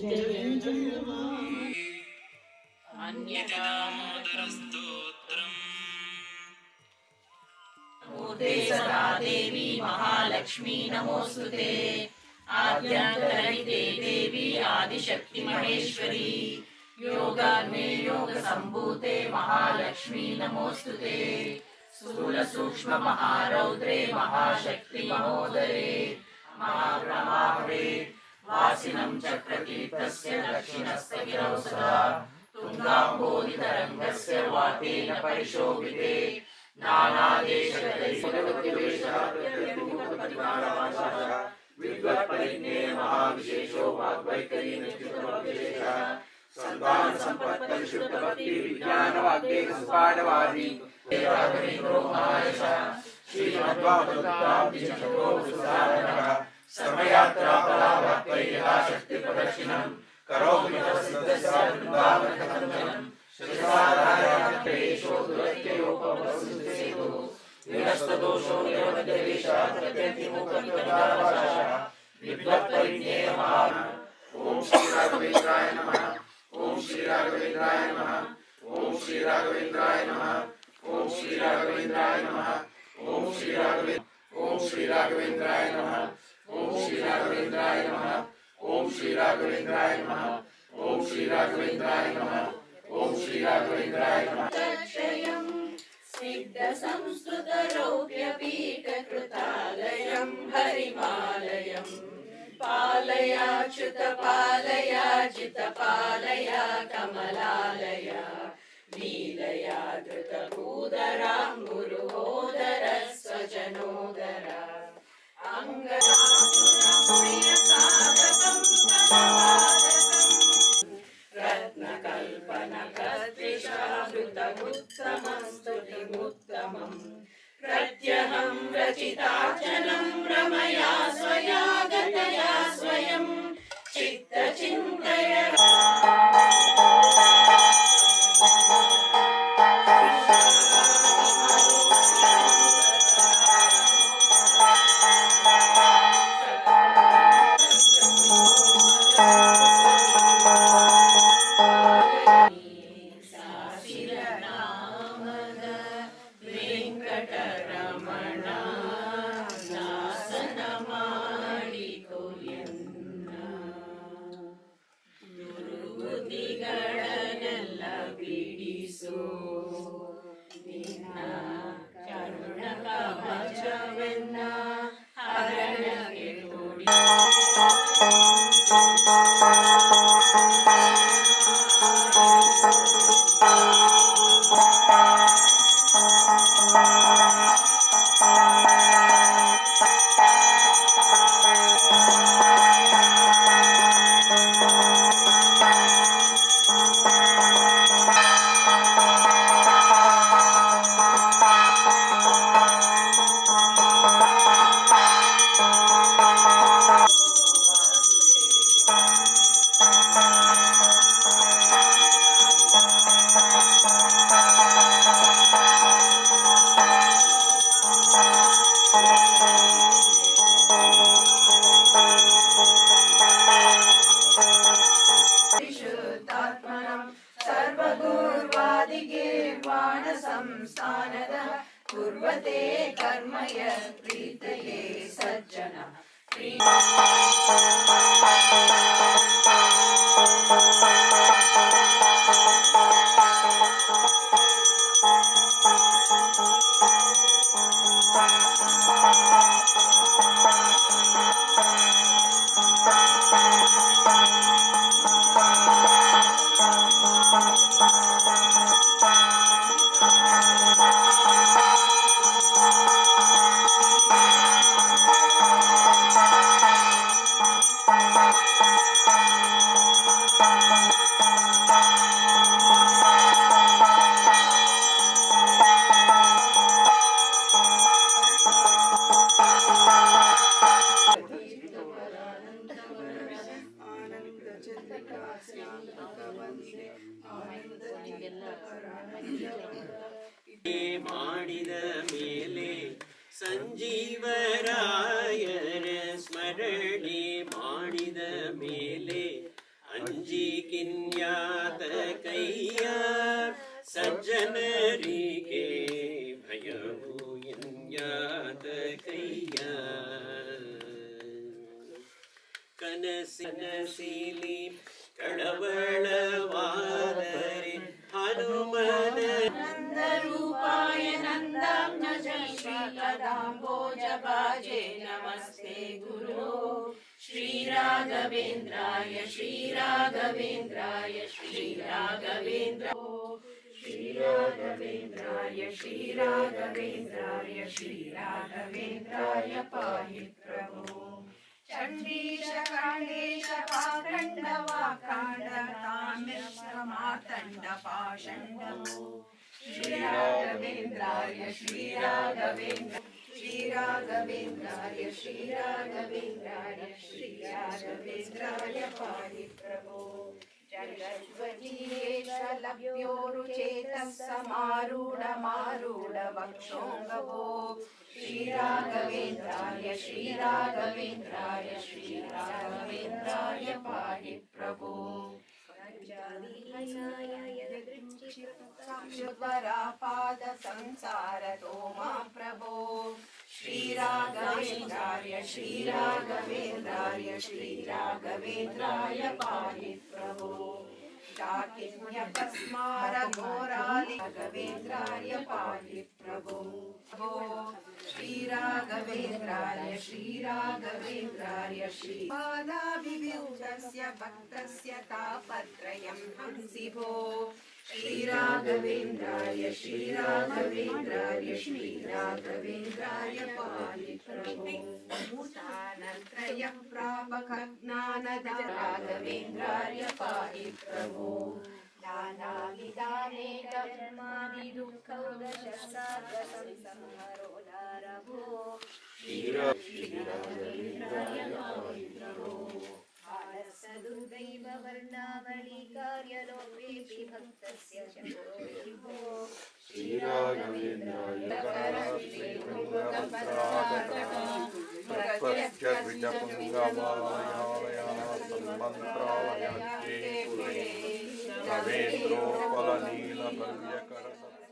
मूर्ते सदा देवी महालक्ष्मी नमोस्तुते। आद्यन्तरहिते देवी आदिशक्ति महेश्वरी। योगाग्ने योग संभूते महालक्ष्मी नमोस्तुते। स्थूल सूक्ष्म महारौद्रे महाशक्ति महोदरे। महाप्रभावे वासिनं चक्रतीर्थस्य दक्षिणस्तगिरौ सदा। तुङ्गाम्बोधितरङ्गस्य वातेन परिशोभिते। विद्वत्परिज्ञे महाविशेषो वाग्वैखरी निश्चितमविशेषः। संतान संपत्ति भक्ति विज्ञान वाग्देव सुपाठवादी राघवेन्द्रो महायशः। श्रीमद्भागवताब्धिचक्रो सुधारणः। सर्वयात्राफलाभक्त्यै यथाशक्ति प्रदक्षिणं करोमि तव सिद्धस्य वृन्दावनकथञ्जनम्। श्रीसाधारणेषो दुरत्ययोपवसुसेतु विनस्तदोषो निरवध्यवेशः प्रत्यतिमुखविदावशः। विद्वत्परिज्ञे महाः। ओम श्री राघवेन्द्राय नमः। ओम श्री राघवेन्द्राय नमः। ओम श्री राघवेन्द्राय नमः। ओम श्री राघवेन्द्राय नमः। ओम श्री राघवेन्द्राय नमः। ओम श्री राघवेन्द्राय नमः। ओम श्री राघवेन्द्राय नमः। ओम श्री राघवेन्द्राय नमः। ओम श्री राघवेन्द्राय नमः। तक्षयं स्निग्ध संस्कृत रौप्य पीठ कृतालयं हरिमालयं पालयाच्युत पालयाजित पालया कमलालया लीलया धृत भूधराङ्गुरुहोदर स्वजनोदरा रत्नकल्पनकद्विषावृतमुत्तमं स्तुतिमुत्तमम् प्रत्यहं रचितार्चनं रमया स्वया गतया स्वयं चित्तचिन्तय संस्थानद कुर्वते कर्म यत्प्रीतये सज्जन ಮಾಡಿದ ಮೇಲೆ ಸಂಜೀವರಾಯರ ಸ್ಮರಣೆ ಮಾಡಿದ ಮೇಲೆ ಸಜ್ಜನರಿಗೆ ಭಯವು ಯಾತಕಯ್ಯ ಕನಸಿಲಿ ಕಳವಳವಾದರೆ ಹನುಮನ ನಂದರೂಪಾಯ ನಂದಾಮ್ನಜ ಶ್ರೀಕದಾಂಬೋಜಭಾಜೆ ನಮಸ್ತೆ ಗುರು ಶ್ರೀರಾಘವೇಂದ್ರಾಯ ಶ್ರೀರಾಘವೇಂದ್ರಾಯ ಶ್ರೀರಾಘವೇಂದ್ರ ಶ್ರೀರಾಘವೇಂದ್ರಾಯ ಶ್ರೀರಾಘವೇಂದ್ರಾಯ ಶ್ರೀರಾಘವೇಂದ್ರಾಯ ಪಾಹಿ ಪ್ರಭು ಚಂಡೀಶ ಕಾಂಡೇಶ ಪಾಖಂಡವಾಖಂಡ ಕಾಮ್ಯಶ್ರ ಮಾತಂಡ ಪಾಷಂಡವು ಶ್ರೀರಾಘವೇಂದ್ರಾಯ ಶ್ರೀರಾಘವೇಂದ್ರ ಶ್ರೀರಾಘವೇಂದ್ರಾಯ ಶ್ರೀರಾಘವೇಂದ್ರಾಯ ಶ್ರೀರಾಘವೇಂದ್ರಾಯ ಪಾಹಿ ಪ್ರಭು ಜಗಜ್ವಜೀಯೇಶಲಭ್ಯೋರುಚೇತಃ ಸಮಾರೂಢ ವಕ್ಷೋಂಗವೋ ಶ್ರೀರಾಘವೇಂದ್ರಾಯ ಶ್ರೀರಾಘವೇಂದ್ರಾಯ ಶ್ರೀರಾಘವೇಂದ್ರಾಯ ಪಾಹಿ ಪ್ರಭು ಪಾದ ಸಂಸಾರ ತೋಮಾ ಪ್ರಭೋ ಶ್ರೀರಾಘವೇಂದ್ರಾಯ ಶ್ರೀರಾಘವೇಂದ್ರಾಯ ಶ್ರೀರಾಘವೇಂದ್ರಾಯ ಪಾಹಿ ಪ್ರಭೋ ಶಾಕಿನ್ಯಕಸ್ಮಾರ ಘೋರಾಲಿ ರಾಘವೇಂದ್ರಾಯ ಪಾಹಿ ಪ್ರಭೋ ಶ್ರೀರಾಘವೇಂದ್ರಾಯ ಶ್ರೀರಾಘವೇಂದ್ರಾಯ ಶ್ರೀಪಾದಾಭಿವ್ಯೂಢಸ್ಯ ಭಕ್ತಸ್ಯ ತಾಪತ್ರಯಂ ಹಂಸಿ ಭೋ ಶ್ರೀರಾಘವೇಂದ್ರಾಯ ಶ್ರೀರಾಘವೇಂದ್ರಾಯ ಶ್ರೀರಾಘವೇಂದ್ರಾಯ ಪಾಹಿ ಪ್ರಭೋ ಭೂತಾನತ್ರಯ ಪ್ರಾಪಕ ಜ್ಞಾನದ ರಾಘವೇಂದ್ರಾಯ ಪಾಹಿ ಪ್ರಭೋ ನಾನಾವಿಧಾನೇಕ ಜನ್ಮಾದಿ ದುಃಖೌದಶಸಾಗರಸಂಹಾರೋ ದಾರಭೋ ಶ್ರೀರಾಘವೇಂದ್ರಾಯ ಪಾಹಿ ಪ್ರಭೋ ದುರ್ದೈವ ವರ್ಣಾವಳಿ ಕಾರ್ಯಲೋಪೇಪಿ ಭಕ್ತಸ್ಯ ಶಂಭೋ ಶ್ರೀರಾಘವೇಂದ್ರಾಯ ರವೇಂದ್ರೋಪಲ ನೀಲ ಭವ್ಯಕರ